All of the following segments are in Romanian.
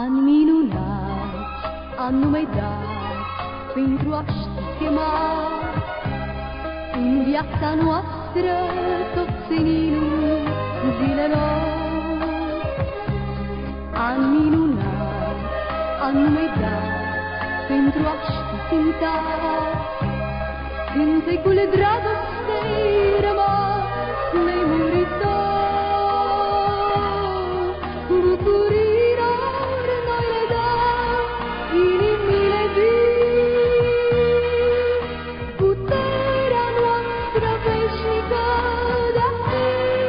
Ani minunați, ani numai dat, pentru a-și chema în viața noastră tot seninul zilelor. Ani minunați, ani numai dat, pentru a-și cânta cântecul dragostei rămas nemuritor. Bucurilor noi le dăm inimile vii, puterea noastră veșnică de-a fi.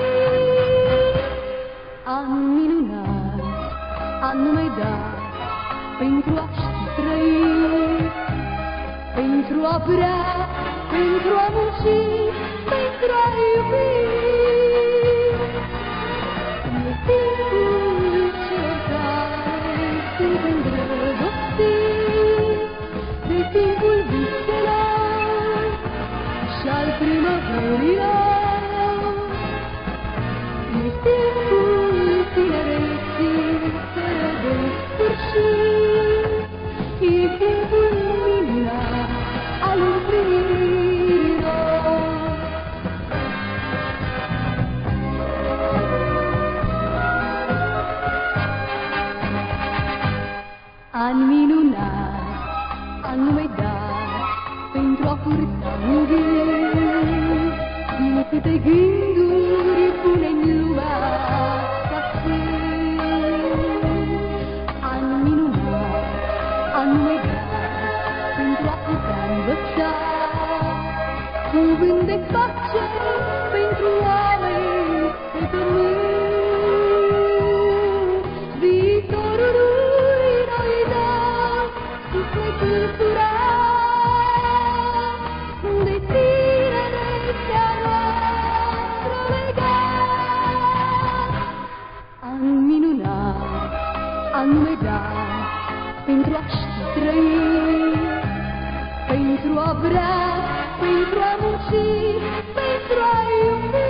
Ani minunați, ani numai dat, pentru a-și trăi, pentru a vrea, pentru a munci, pentru a iubi. E timpul celor care sunt îndrăgostiți de timpul viselor și al primăverilor. E timpul tinereții fără de sfârșit. E timpul minunat al împlinirilor. Ani minunați, ani numai dat, pentru a purta în gând din câte gânduri pune-n lumea să sunt. Ani minunați, ani numai dat, pentru a putea învăța cuvânt de pace pentru oameni pe pământ. Viitorului noi dăm sufletul curat, de tinerețea noastră legat. Ani minunați, ani numai dat, pentru a ști trăi, pentru a vrea, pentru a munci, pentru a iubi.